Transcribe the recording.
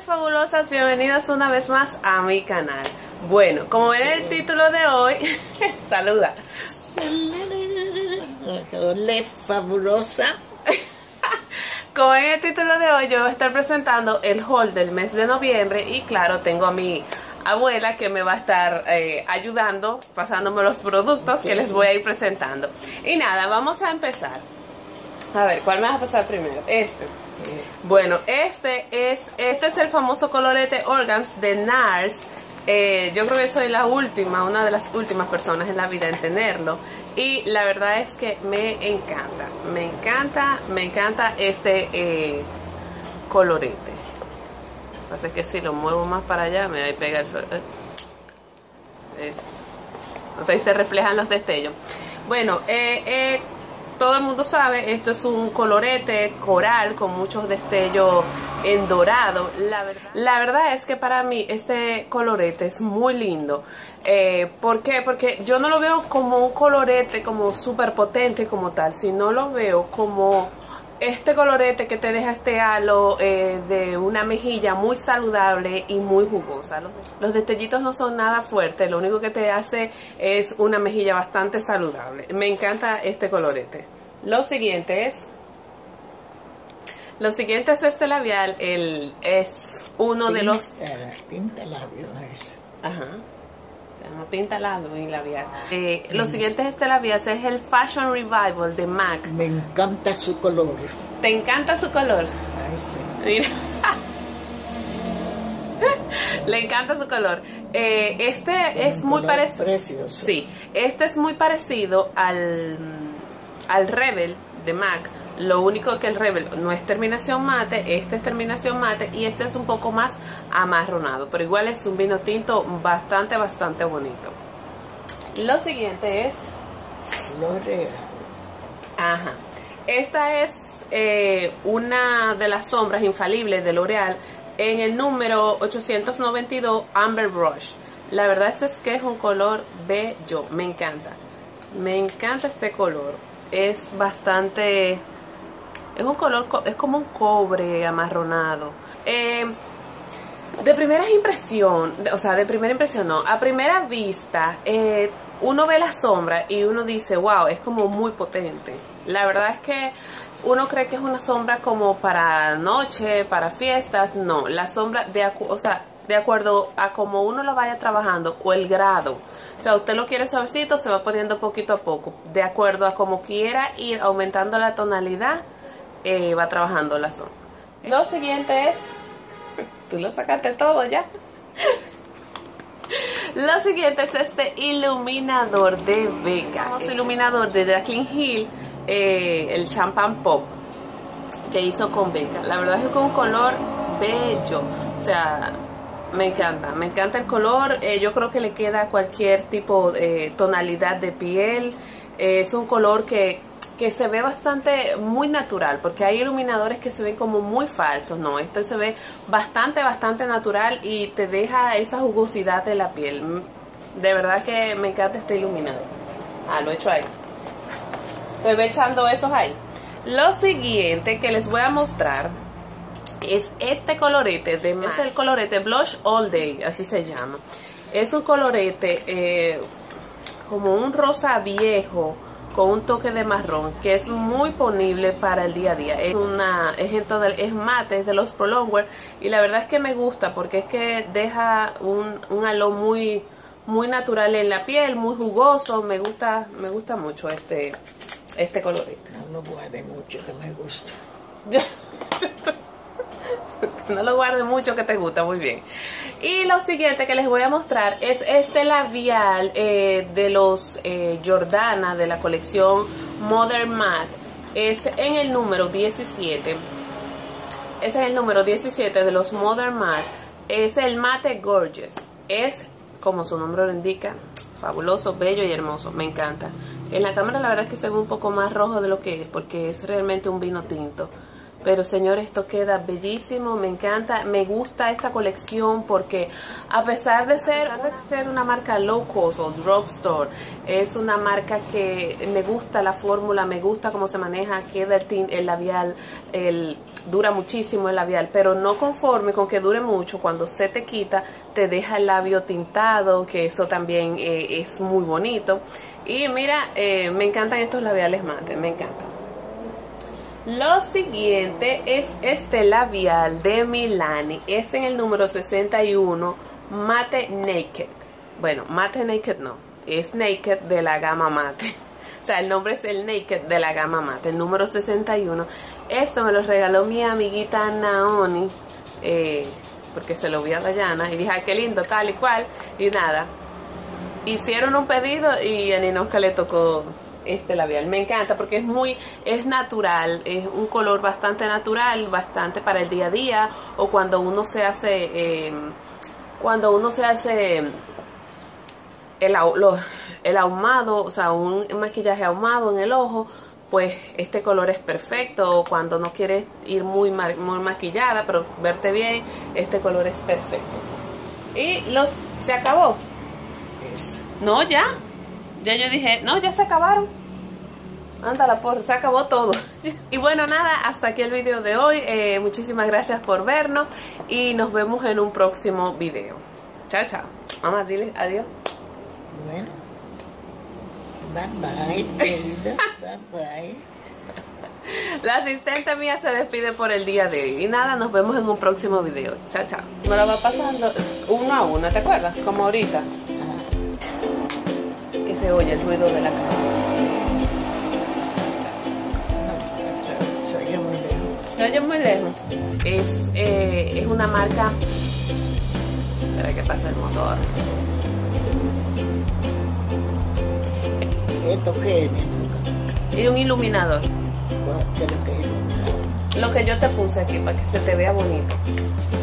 mis fabulosas, bienvenidas una vez más a mi canal. Bueno, como ven el título de hoy, saluda. Hola, fabulosa. Como ven el título de hoy, yo voy a estar presentando el haul del mes de noviembre y claro, tengo a mi abuela que me va a estar ayudando, pasándome los productos que les voy a ir presentando. Y nada, vamos a empezar. A ver, ¿cuál me vas a pasar primero? Bueno, este es el famoso colorete Orgams de NARS. Yo creo que soy una de las últimas personas en la vida en tenerlo. Y la verdad es que me encanta este colorete. Así que si lo muevo más para allá me va a pegar el sol. Entonces ahí se reflejan los destellos. Bueno, todo el mundo sabe, esto es un colorete coral con muchos destellos en dorado. La verdad es que para mí este colorete es muy lindo. ¿Por qué? Porque yo no lo veo como un colorete como súper potente como tal, sino lo veo como este colorete que te deja este halo de una mejilla muy saludable y muy jugosa. Los destellitos no son nada fuertes, lo único que te hace es una mejilla bastante saludable. Me encanta este colorete. Lo siguiente es este labial. Es uno de los... Pintalabios es. Ajá. Se llama Pintalabio y labial. Lo siguiente es este labial, es el Fashion Revival de MAC. Me encanta su color. ¿Te encanta su color? Ay, sí. Mira. Le encanta su color. Este es muy parecido. Precioso. Sí, este es muy parecido al Rebel de MAC. Lo único que el Rebel no es terminación mate, este es terminación mate y este es un poco más amarronado, pero igual es un vino tinto bastante bonito. Lo siguiente es L'Oreal. Ajá. Esta es una de las sombras infalibles de L'Oreal en el número 892 Amber Brush. La verdad es que es un color bello, me encanta este color. Es bastante... Es un color, es como un cobre amarronado. De primera impresión no, a primera vista, uno ve la sombra y uno dice, wow, es como muy potente. La verdad es que uno cree que es una sombra como para noche, para fiestas. No, la sombra, de acuerdo a como uno lo vaya trabajando o el grado. O sea, usted lo quiere suavecito, se va poniendo poquito a poco. De acuerdo a como quiera ir aumentando la tonalidad, va trabajando la sombra. Lo siguiente es... Tú lo sacaste todo ya. Lo siguiente es este iluminador de Becca. Famoso iluminador de Jaclyn Hill, el Champagne Pop, que hizo con Becca. La verdad es que con un color bello. O sea... Me encanta el color. Yo creo que le queda a cualquier tipo de tonalidad de piel. Es un color que se ve muy natural, porque hay iluminadores que se ven como muy falsos. No, este se ve bastante natural y te deja esa jugosidad de la piel. De verdad que me encanta este iluminador. Lo he hecho ahí. Estoy echando esos ahí. Lo siguiente que les voy a mostrar es este colorete de MAC. Es el colorete Blush All Day, así se llama. Es un colorete como un rosa viejo con un toque de marrón, que es muy ponible para el día a día. Es mate, es de los Prolongwear, y la verdad es que me gusta porque es que deja un halo muy natural en la piel, muy jugoso. Me gusta mucho este colorete. No lo guarde mucho, que me gusta. No lo guardes mucho, que te gusta. Muy bien. Y lo siguiente que les voy a mostrar es este labial de los Jordana, de la colección Modern Matte. Es en el número 17. Ese es el número 17 de los Modern Matte. Es el Matte Gorgeous. Es, como su nombre lo indica, fabuloso, bello y hermoso. Me encanta. En la cámara la verdad es que se ve un poco más rojo de lo que es, porque es realmente un vino tinto. Pero señores, esto queda bellísimo, me encanta, me gusta esta colección porque a pesar de ser una marca low cost o drugstore, es una marca que me gusta la fórmula, me gusta cómo se maneja, queda el labial, dura muchísimo el labial, pero no conforme con que dure mucho, cuando se te quita te deja el labio tintado, que eso también es muy bonito. Y mira, me encantan estos labiales mate, me encantan. Lo siguiente es este labial de Milani, es en el número 61, Matte Naked. Bueno, Matte Naked no, es Naked de la gama mate. O sea, el nombre es el Naked de la gama mate, el número 61. Esto me lo regaló mi amiguita Naoni, porque se lo vi a Dayana y dije, ay, qué lindo, tal y cual. Y nada, hicieron un pedido y a Ninoska le tocó este labial. Me encanta porque es natural, es un color bastante natural, bastante para el día a día, o cuando uno se hace el ahumado, o sea, un maquillaje ahumado en el ojo, pues este color es perfecto. O cuando no quieres ir muy maquillada pero verte bien, este color es perfecto. Y se acabó. Eso. No, ya yo dije, no, ya se acabaron. Ándala, se acabó todo. Y bueno, nada, hasta aquí el video de hoy. Muchísimas gracias por vernos y nos vemos en un próximo video. Chao, chao. Mamá, dile adiós. Bueno, bye bye, queridas, bye bye. La asistente mía se despide por el día de hoy. Y nada, nos vemos en un próximo video. Chao, chao. Me lo va pasando uno a uno, ¿te acuerdas? Como ahorita. Que se oye el ruido de la cámara. No, se oye muy lejos. Se oye muy lejos. Es una marca. Espera que pasa el motor. ¿Esto qué es, Ninoska? Y un iluminador. ¿Qué es lo que es iluminado? Lo que yo te puse aquí para que se te vea bonito.